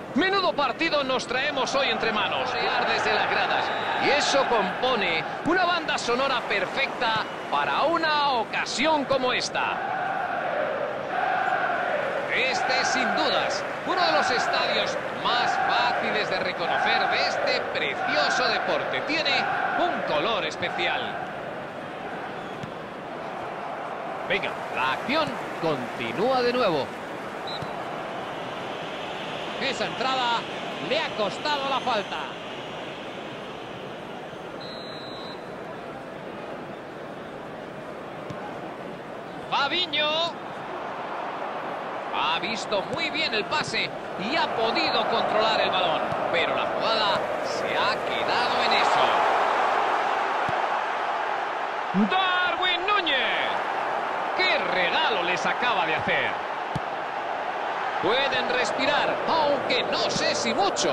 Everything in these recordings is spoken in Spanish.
Menudo partido nos traemos hoy entre manos. Desde las gradas. Y eso compone una banda sonora perfecta para una ocasión como esta. Este, sin dudas, uno de los estadios más fáciles de reconocer de este precioso deporte. Tiene un color especial. Venga, la acción continúa de nuevo. Esa entrada le ha costado la falta. Fabinho ha visto muy bien el pase y ha podido controlar el balón, pero la jugada se ha quedado en eso. Darwin Núñez. ¡Qué regalo les acaba de hacer! Pueden respirar, aunque no sé si mucho.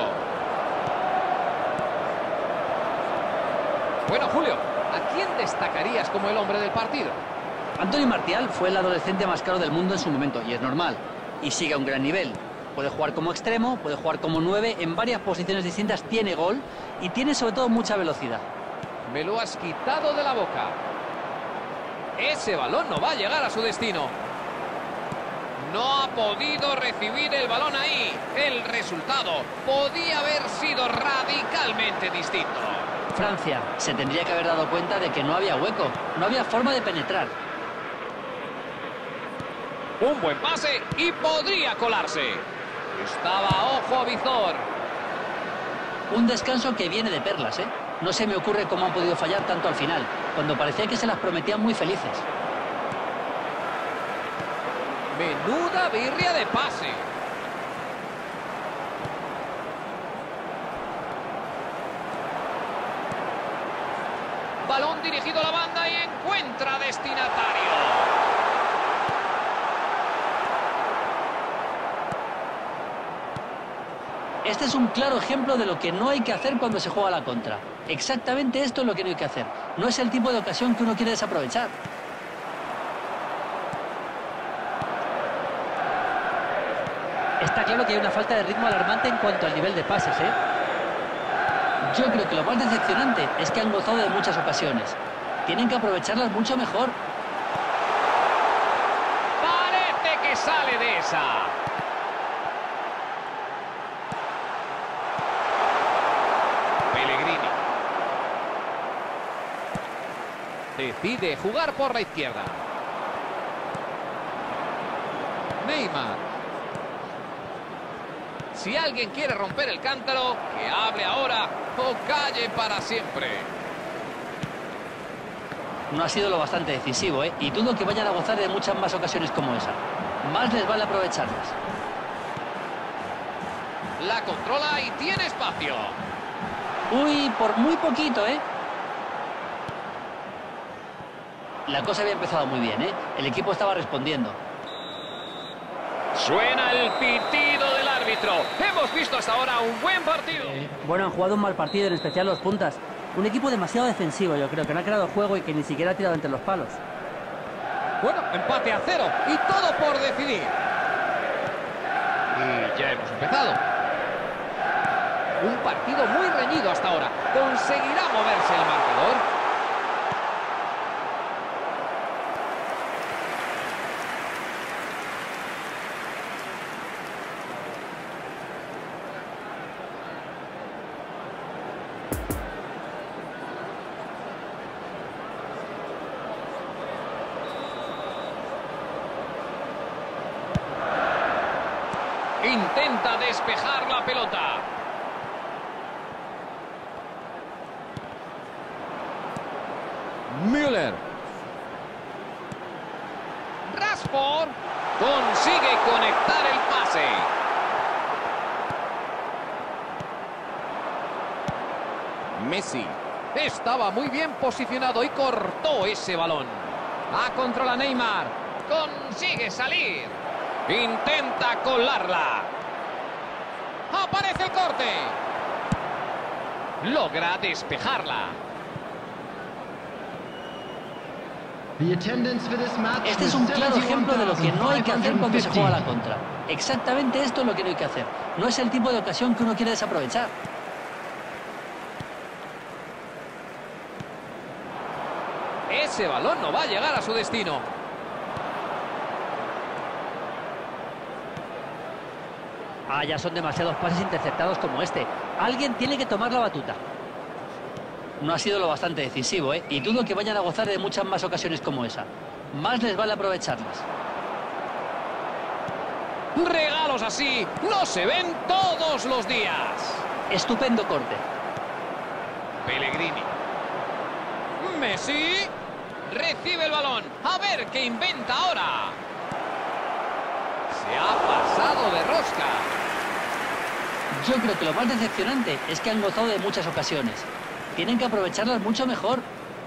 Bueno, Julio, ¿a quién destacarías como el hombre del partido? Anthony Martial fue el adolescente más caro del mundo en su momento, y es normal. Y sigue a un gran nivel. Puede jugar como extremo, puede jugar como 9, en varias posiciones distintas, tiene gol y tiene sobre todo mucha velocidad. Me lo has quitado de la boca. Ese balón no va a llegar a su destino. No ha podido recibir el balón ahí. El resultado podía haber sido radicalmente distinto. Francia se tendría que haber dado cuenta de que no había hueco, no había forma de penetrar. Un buen pase y podría colarse. Estaba ojo a visor. Un descanso que viene de perlas, ¿eh? No se me ocurre cómo han podido fallar tanto al final, cuando parecía que se las prometían muy felices. Menuda birria de pase. Balón dirigido a la banda y encuentra destinatario. Este es un claro ejemplo de lo que no hay que hacer cuando se juega a la contra. Exactamente esto es lo que no hay que hacer. No es el tipo de ocasión que uno quiere desaprovechar. Está claro que hay una falta de ritmo alarmante en cuanto al nivel de pases, ¿eh? Yo creo que lo más decepcionante es que han gozado de muchas ocasiones. Tienen que aprovecharlas mucho mejor. Parece que sale de esa. Pellegrini. Decide jugar por la izquierda. Neymar. Si alguien quiere romper el cántaro, que hable ahora o calle para siempre. No ha sido lo bastante decisivo, ¿eh? Y dudo que vayan a gozar de muchas más ocasiones como esa. Más les vale aprovecharlas. La controla y tiene espacio. Uy, por muy poquito, ¿eh? La cosa había empezado muy bien, ¿eh? El equipo estaba respondiendo. Suena el pitido del árbitro. Hemos visto hasta ahora un buen partido. Bueno, han jugado un mal partido, en especial los puntas. Un equipo demasiado defensivo, yo creo, que no ha creado juego y que ni siquiera ha tirado entre los palos. Bueno, empate a 0 y todo por decidir. Y ya hemos empezado. Un partido muy reñido hasta ahora. ¿Conseguirá moverse el marcador? Intenta despejar la pelota. Müller. Rashford consigue conectar el pase. Messi estaba muy bien posicionado y cortó ese balón. A controla Neymar. Consigue salir. Intenta colarla. Aparece el corte. Logra despejarla. Este es un claro ejemplo de lo que no hay que hacer cuando se juega a la contra. Exactamente esto es lo que no hay que hacer. No es el tipo de ocasión que uno quiere desaprovechar. Ese balón no va a llegar a su destino. Ah, ya son demasiados pases interceptados como este. Alguien tiene que tomar la batuta. No ha sido lo bastante decisivo, ¿eh? Y dudo que vayan a gozar de muchas más ocasiones como esa. Más les vale aprovecharlas. Regalos así no se ven todos los días. Estupendo corte. Pellegrini. Messi. Recibe el balón. A ver qué inventa ahora. Se ha pasado de rosca. Yo creo que lo más decepcionante es que han gozado de muchas ocasiones. Tienen que aprovecharlas mucho mejor.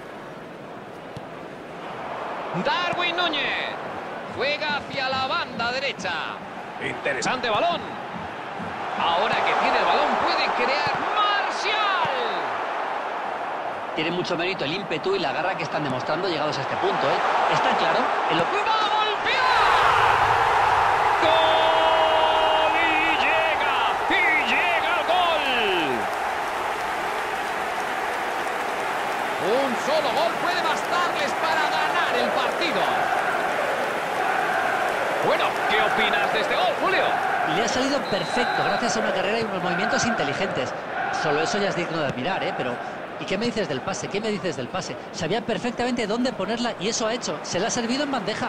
Darwin Núñez. Juega hacia la banda derecha. Interesante balón. Ahora que tiene el balón puede crear Martial. Tiene mucho mérito el ímpetu y la garra que están demostrando llegados a este punto, ¿eh? Está claro. ¡Va a golpear! ¡Gol! ¡Y llega el gol! Un solo gol puede bastarles para ganar el partido. Bueno, ¿qué opinas de este gol, Julio? Le ha salido perfecto gracias a una carrera y unos movimientos inteligentes. Solo eso ya es digno de admirar, ¿eh? Pero ¿y qué me dices del pase? ¿Qué me dices del pase? Sabía perfectamente dónde ponerla y eso ha hecho. Se la ha servido en bandeja.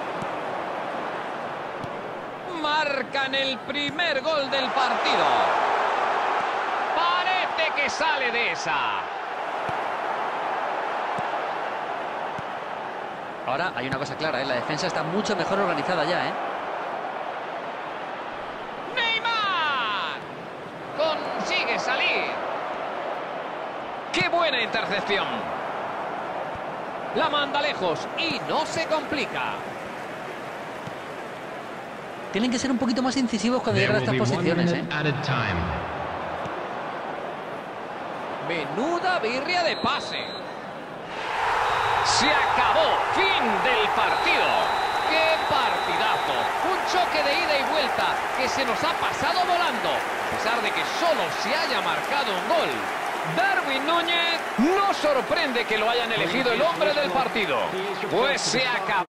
Marcan el primer gol del partido. Parece que sale de esa. Ahora hay una cosa clara, ¿eh? La defensa está mucho mejor organizada ya, ¿eh? ¡Neymar! Consigue salir. ¡Qué buena intercepción! La manda lejos y no se complica. Tienen que ser un poquito más incisivos cuando llegan a estas posiciones, ¿eh? Menuda birria de pase. Se acabó. Fin del partido. ¡Qué partidazo! Un choque de ida y vuelta que se nos ha pasado volando. A pesar de que solo se haya marcado un gol. Darwin Núñez no sorprende que lo hayan elegido el hombre del partido. Pues se acabó.